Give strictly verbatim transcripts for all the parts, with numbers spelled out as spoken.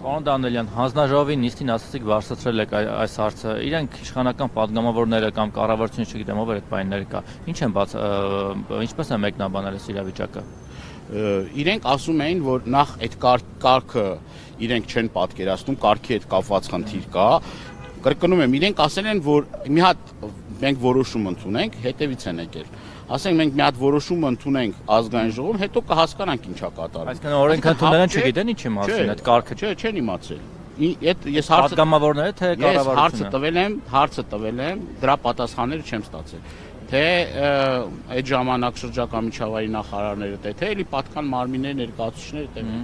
Պարոն Դանիելյան, հանձնաժողովի նիստին ասացիք բարձրացրել եք այս հարցը, իրենք իշխանական падգամավորները կամ կառավարությունը չգիտեմ ով էր այդ բաները կա, ինչ են բաց, ինչպես են մեկնաբանել այս իրավիճակը։ Իրենք ասում էին, որ նախ այդ կարգը իրենք չեն պատկերացնում, կարգի հետ կապված խնդիր կա, կրկնում եմ, իրենք ասել են, որ մի հատ մենք որոշում ընդունենք, հետևից են եկել։ Ասենք մենք մի հատ որոշում ընդունենք ազգային ժողովում, հետո կհասկանանք ինչա կատարվում։ Այսինքն օրենք ընդունելն չգիտեն ինչի մասին, այդ կարգը չէ, չեն իմացել։ Ես հարցը падգամավորները թե կառավարությունը։ Հարցը տվել եմ, հարցը տվել եմ, դրա պատասխանները չեմ ստացել։ Թե այդ ժամանակ շրջակա միջավայրի նախարարները, թե էլի պատկան մարմինների ներկայացուցիչները, թե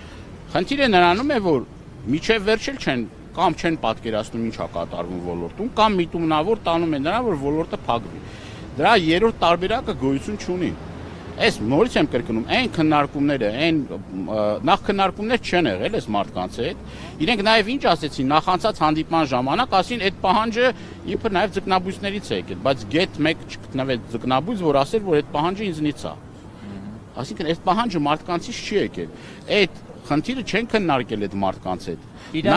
խնդիրը նրանում է, որ միջև վերջել չեն կամ չեն պատկերացնում ինչա կատարվում ոլորտում, կամ միտումնավոր տանում են նրան, որ ոլորտը փակվի։ Դրա երրորդ տարբերակը գոյություն չունի։ Այս նորից եմ կրկնում, այն քննարկումները, այն նախ քննարկումներ չեն եղել այս մարդկանց հետ։ Իրենք նաև ինչ ասեցին, նախանցած հանդիպման ժամանակ ասին, այդ պահանջը իբր նաև ձկնաբույսներից է եկել, բայց գետ մեկ չգտնվեց ձկնաբույս, որ ասեր, որ այդ պահանջը ինձնից է։ Այսինքն այս պահանջը մարդկանցից չի եկել։ Այդ խնդիրը չեն քննարկել այդ մարդկանց հետ։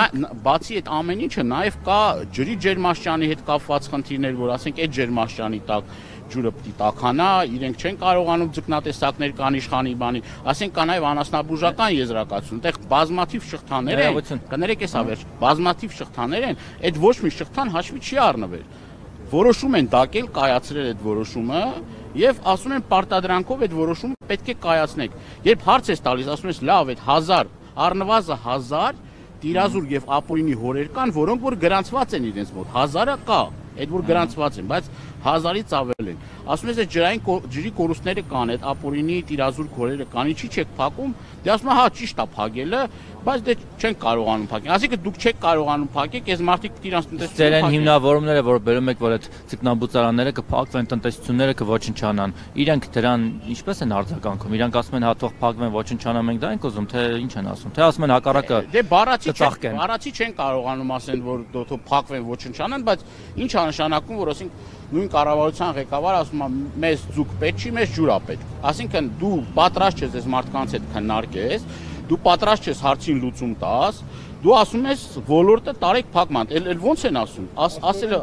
Բացի այդ ամեն ինչը նաև կա ջրի ջերմաստիճանի հետ կապված խնդիրներ, որ ասենք այդ ջերմաստիճանի տակ ջուրը պիտի տաքանա, իրենք չեն կարողանում ձկնատեսակներ կան իշխանի բանի, ասենք կա նաև անասնաբուժական եզրակացություն, այդտեղ բազմաթիվ շղթաներ են, կներեք էս ավերջ, բազմաթիվ շղթաներ են, այդ ոչ մի շղթան հաշվի չի առնվել։ Որոշում են դակել, կայացրել այդ որոշումը եւ ասում են պարտադրանքով այդ որոշումը պետք է կայացնեք։ Երբ հարց ես տալիս, ասում ես լավ, այդ հազար, առնվազն հազար տիրազուր եւ ապօրինի հորեր կան, որոնք որ գրանցված են իրենց մոտ, հազարը կա, այդ որ գրանցված են, բայց հազարից ավել են։ Ասում ես այդ ջրային ջրի կորուստները կան, այդ ապօրինի տիրազուր հորերը կան, ինչի՞ չեք փակում։ Դե ասում հա ճիշտ է փակելը, բայց դե չեն կարողանում փակել։ Այսինքն դուք չեք կարողանում փակել, այս մարդիկ պիտի իրանց տնտեսությունը Ձեր են հիմնավորումները, որ բերում եք, որ այդ ձկնաբուծարանները կփակվեն, տնտեսությունները կոչնչանան։ Իրենք դրան ինչպես են արձագանքում։ Իրանք ասում են հա թող փակվեն, ոչնչանան, մենք դա ենք ուզում, թե ինչ են ասում։ Թե ասում են հակառակը։ Դե բառացի չեն, բառացի չեն կարողանում ասեն, որ թող փակվեն, ոչնչանան, բայց ինչ է նշանակում, որ ասենք նույն կառավարության ղեկավարը ասում է մեզ ձուկ պետք չի, մեզ ջուր է պետք։ Այսինքն դու պատրաստ ես այս մարդկանց հետ քննարկես, դու պատրաստ ես հարցին լուծում տաս, դու ասում ես ոլորտը տարեք փակման, էլ ոնց են ասում, ասելը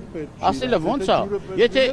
ասելը ոնց է, եթե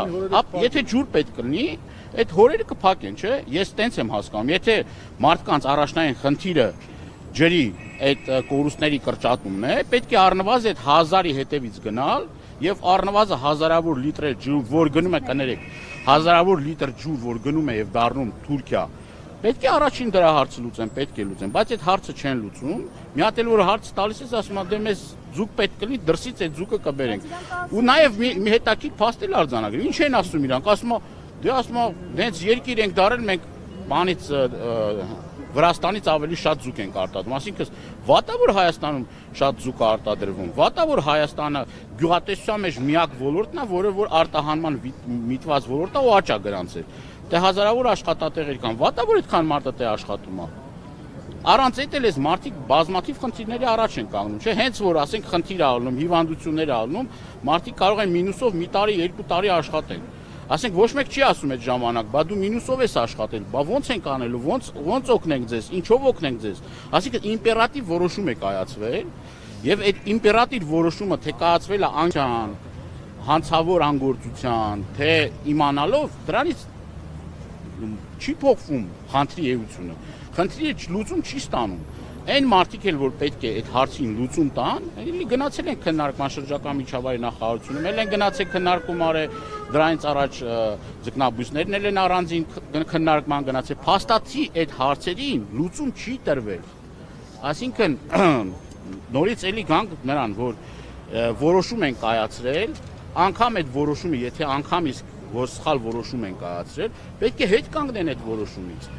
եթե ջուր պետք կլինի, այդ հորերը կփակեն, չէ՞։ Ես տենց եմ հասկանում, եթե մարդկանց առաջնային խնդիրը ջրի այդ կորուստների կրճատումն է, պետք է առնվազն այդ հազարի հետևից գնալ եւ առնվազն հազարավոր լիտր ջուր, որ գնում է կներեք, հազարավոր լիտր ջուր, որ գնում է եւ դառնում Թուրքիա, պետք է առաջին դրա հարցը լուծեն, պետք է լուծեն, բայց այդ հարցը չեն լուծում։ Մի հատ էլ որ հարց տալիս ես, ասում եմ, դե մեզ ձուկ պետք կլինի, դրսից այդ ձուկը կբերենք։ Ու նաեւ մի հետաքրքիր փաստ էլ արձանագրել։ Ինչ են ասում իրանք, ասում են, դե ասում են, դենց երկիր ենք դարել, մենք բանից Վրաստանից ավելի շատ ձուկ ենք արտադրում, այսինքն վատա որ Հայաստանում շատ ձուկ է արտադրվում, վատա որ Հայաստանը գյուղատնտեսության մեջ միակ ոլորտն է, որը որ արտահանման միտված ոլորտ է ու աճ է գրանցել։ Դե հազարավոր աշխատատեղեր կան, վատա որ այդքան մարդը տե աշխատում է։ Առանց այդ էլ էս մարդիկ բազմաթիվ խնդիրների առաջ են կանգնում, չէ՞, հենց որ ասենք խնդիր ալնում, հիվանդություններ ալնում, մարդիկ կարող են մինուսով մի տարի, երկու տարի աշխատեն։ Ասենք ոչ մեկ չի ասում այդ ժամանակ, բա դու մինուսով ես աշխատել, բա ոնց ենք անելու, ոնց ոնց օգնենք ձեզ, ինչով օգնենք ձեզ։ Այսինքն իմպերատիվ որոշում է կայացվել, եւ այդ իմպերատիվ որոշումը թե կայացվել է անչափ հանցավոր անգործության, թե իմանալով, դրանից չի փոխվում խնդրի էությունը։ Խնդրի լուծում չի ստանում։ Այն մարդիկ էլ որ պետք է այդ հարցին լուծում տան, էլի գնացել են քննարկման շրջակա միջավայրի նախարարությունում, էլ են գնացել քննարկում արել, դրանից առաջ ձկնաբույսներն էլ են առանձին քննարկման գնացել, փաստացի այդ հարցերին լուծում չի տրվել։ Այսինքն նորից էլի գանք նրան, որ որոշում են կայացրել, անգամ այդ որոշումը, եթե անգամ իսկ որ սխալ որոշում են կայացրել, պետք է հետ կանգնեն այդ որոշումից։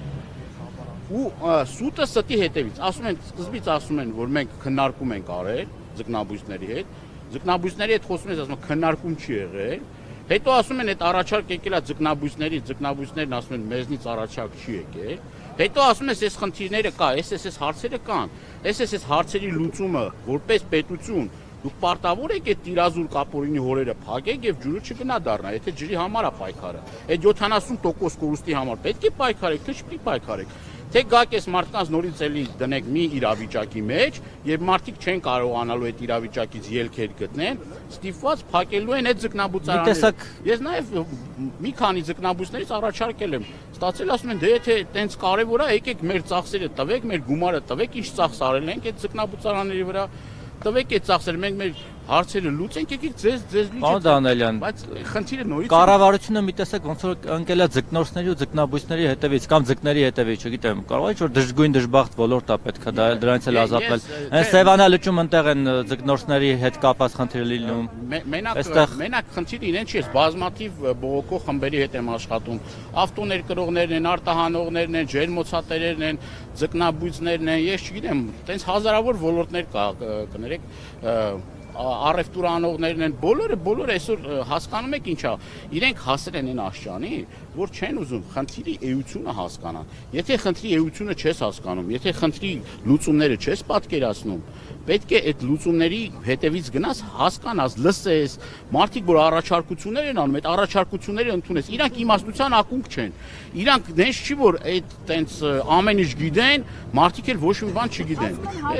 Ու սուտը ստի հետևից, ասում են, սկզբից ասում են, որ մենք քննարկում ենք արել ձկնաբույսների հետ, ձկնաբույսների հետ խոսում ես, ասում են քննարկում չի եղել, հետո ասում են այդ առաջարկ եկել է ձկնաբույսների, ձկնաբույսներն ասում են մեզնից առաջարկ չի եկել, հետո ասում ես այս խնդիրները կա, այս այս հարցերը կան, այս այս հարցերի լուծումը որպես պետություն Դուք պարտավոր եք այդ տիրազուր կապորինի հորերը փակեք եւ ջուրը չգնա դառնա, եթե ջրի համար է պայքարը։ Այդ յոթանասուն տոկոս կորուստի համար պետք է պայքարեք, թե չպետք է պայքարեք։ Թե գաք այս մարդկանց նորից էլի դնեք մի իրավիճակի մեջ, եւ մարդիկ չեն կարողանալու այդ իրավիճակից ելքեր գտնեն, ստիպված փակելու են այդ ձկնաբուծարանները։ Ես նաեւ մի քանի ձկնաբույսներից առաջարկել եմ, ստացել ասում են, դե եթե տենց կարեւոր է, եկեք մեր ծախսերը տվեք, մեր գումարը տվեք, ինչ ծախս արել ենք այդ ձկնաբուծարանների վրա, տվեք այդ ծախսերը, մենք մեր հարցերը լուծենք, եկեք ձեզ ձեզ լիճը։ Պարոն Դանիելյան, բայց խնդիրը նորից կառավարությունը մի տեսակ ոնց որ ընկել է ձկնորսների ու ձկնաբույսների հետևից կամ ձկների հետևից, չգիտեմ, կարող է որ դժգույն դժբախտ ոլորտ է պետք է դա դրանից էլ ազատվել։ Այն Սևանա լճում ընտեղ են ձկնորսների հետ կապված խնդիրը լինում։ Մենակ մենակ խնդիրը իրեն չի, ես բազմաթիվ բողոքող խմբերի հետ եմ աշխատում։ Ավտոներկրողներն են, արտահանողներն են, ջերմոցատերերն են, ձկնաբույսներն են, ես չգիտեմ, տենց հազարավոր ոլորտներ կա, կներեք առևտուր անողներն են, բոլորը բոլորը այսօր հասկանում եք ինչա, իրենք հասել են այն աշճանի, որ չեն ուզում խնդրի էությունը հասկանան։ Եթե խնդրի էությունը չես հասկանում, եթե խնդրի լուծումները չես պատկերացնում, պետք է այդ լուծումների հետևից գնաս, հասկանաս, լսես, մարդիկ որ առաջարկություններ են անում, այդ առաջարկությունները ընդունես, իրանք իմաստության ակունք չեն։ Իրանք դες չի որ այդ տենց ամեն ինչ գիտեն, մարդիկ էլ ոչ մի բան չգիտեն։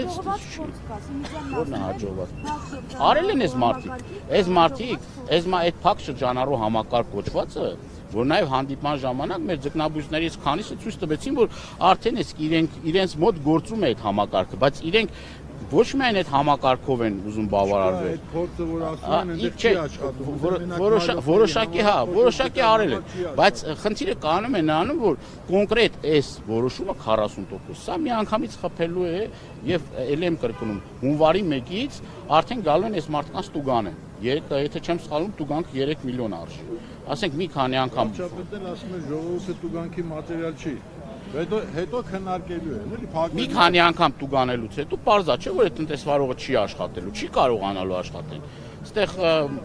Որն է հաջողված։ Արել են այս մարդիկ, այս մարդիկ, այս այդ փակ շրջանառու համակարգ կոչվածը, որ նաև հանդիպման ժամանակ մեր ձկնաբույսներից քանիսը ցույց տվեցին, որ արդեն իսկ իրենք իրենց մոտ գործում է այդ համակարգը, բայց իրենք ոչ միայն այդ համակարգով են ուզում բավարարվել։ Այդ փորձը որ ասում են, այնտեղ չի աշխատում։ Որոշակի, հա, որոշակի արել են, բայց խնդիրը կանում է նրանում, որ կոնկրետ այս որոշումը քառասուն տոկոս, սա մի անգամից խփելու է եւ ել եմ կրկնում, հունվարի մեկից արդեն գալու են այս մարդկանց տուգանը։ Եթե չեմ սխալվում, տուգանքը երեք միլիոն արժի։ Ասենք մի քանի անգամ։ Վարչապետն ասում է ժողովուրդը տուգանքի մատերիալ չի։ Հետո հետո քննարկելու են, էլի փակելու։ Մի քանի անգամ տուգանելուց հետո պարզա չէ, որ այդ տնտեսվարողը չի աշխատելու, չի կարողանալու աշխատել։ Այստեղ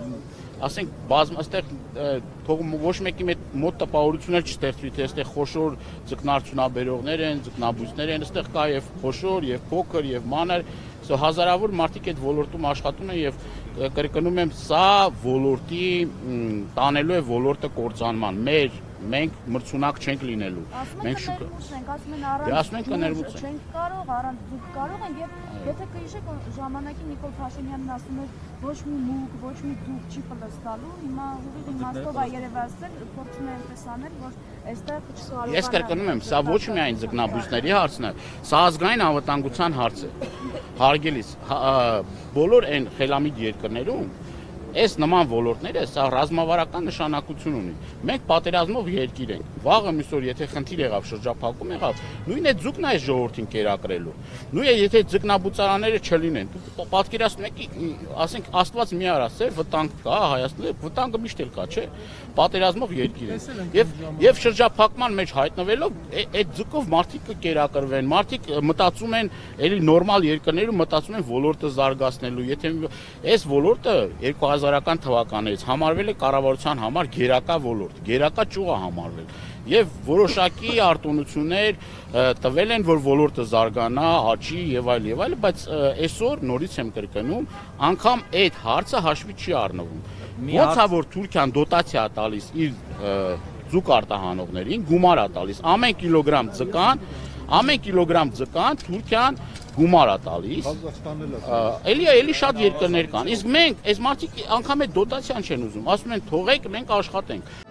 ասենք բազմ այստեղ թող ոչ մեկի մոտ տպավորություններ չստեղծվի, թե այստեղ խոշոր ձկնարդյունաբերողներ են, ձկնաբույսներ են, այստեղ կա եւ խոշոր, եւ փոքր, եւ մանր, սա հազարավոր մարդիկ այդ ոլորտում աշխատում են եւ կրկնում եմ, սա ոլորտի տանելու է ոլորտը կործանման։ Մեր մենք մրցունակ չենք լինելու։ Մենք շուկա ենք, ասում են առանց ասում ենք կներվուց չենք կարող, առանց դուք կարող են եւ եթե կհիշեք ժամանակի Նիկոլ Փաշինյանն ասում էր ոչ մի մուկ, ոչ մի դուք չի պլստալու, հիմա ուղիղ իմաստով է երևացել, փորձում է այնպես անել, որ այստեղ չսուալու։ Ես կրկնում եմ, սա ոչ միայն ձկնաբույսների հարցն է, սա ազգային անվտանգության հարց է։ Հարգելիս, բոլոր այն խելամիտ երկրներում այս նման ոլորտները սա ռազմավարական նշանակություն ունի։ Մենք պատերազմով երկիր ենք։ Վաղը միսօր եթե խնդիր եղավ, շրջափակում եղավ, նույն է ձուկն է ժողովրդին կերակրելու։ Նույն է եթե ձկնաբուծարանները չլինեն։ Դուք պատկերացնում եք, ասենք Աստված մի արա, սեր վտանգ կա Հայաստանում, վտանգը միշտ էլ կա, չէ՞։ Պատերազմով երկիր ենք։ Եվ եւ շրջափակման մեջ հայտնվելով այդ ձուկով մարդիկ կկերակրվեն։ Մարդիկ մտածում են, էլի նորմալ երկրներում մտածում են ոլորտը զարգացնելու։ Եթե այս ոլորտը երկու հազարական թվականներից համարվել է կառավարության համար գերակա ոլորտ, գերակա ճյուղ է համարվել եւ որոշակի արտոնություններ տվել են, որ ոլորտը զարգանա, աճի եւ այլ եւ այլ, բայց այսօր նորից եմ կրկնում, անգամ այդ հարցը հաշվի չի առնվում։ Ոնց է որ Թուրքիան դոտացիա է տալիս իր ձուկ արտահանողներին, գումար է տալիս ամեն կիլոգրամ ձկան, ամեն կիլոգրամ ձկան Թուրքիան գումար է տալիս։ Ղազախստանն էլ է։ Էլի էլի շատ երկրներ կան։ Իսկ մենք այս մարդիկ անգամ այդ դոտացիան չեն ուզում, ասում են թողեք մենք աշխատենք։